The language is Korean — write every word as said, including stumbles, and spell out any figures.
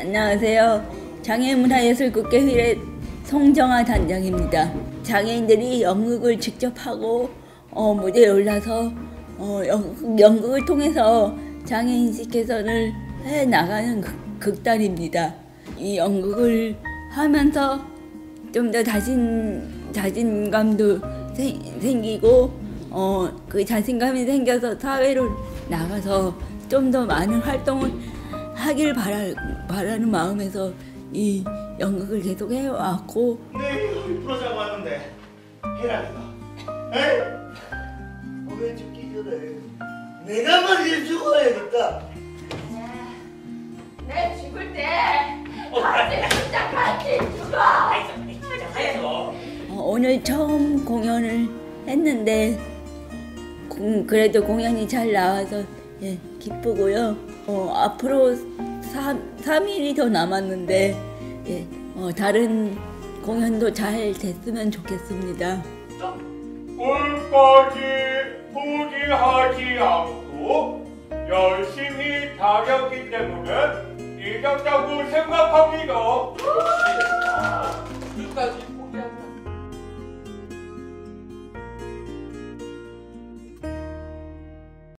안녕하세요. 장애인문화예술국회의회 송정아 단장입니다. 장애인들이 연극을 직접 하고 어, 무대에 올라서 어, 연, 연극을 통해서 장애인식 개선을 해 나가는 극, 극단입니다. 이 연극을 하면서 좀 더 자신 자신감도 세, 생기고 어, 그 자신감이 생겨서 사회로 나가서 좀 더 많은 활동을 하길 바라, 바라는 마음에서 이 연극을 계속 해왔고. 네, 프로자고 하는데 해라니까. 에이? 왜 죽기 전에 내가 먼저 죽어야겠다. 내 죽을 때 같이 진짜 같이 죽어. 어, 오늘 처음 공연을 했는데 공, 그래도 공연이 잘 나와서 예, 기쁘고요. 어, 앞으로 삼 일이 더 남았는데 예, 어, 다른 공연도 잘 됐으면 좋겠습니다. 끝까지 포기하지 않고 열심히 다녔기 때문에 이겼다고 생각합니다.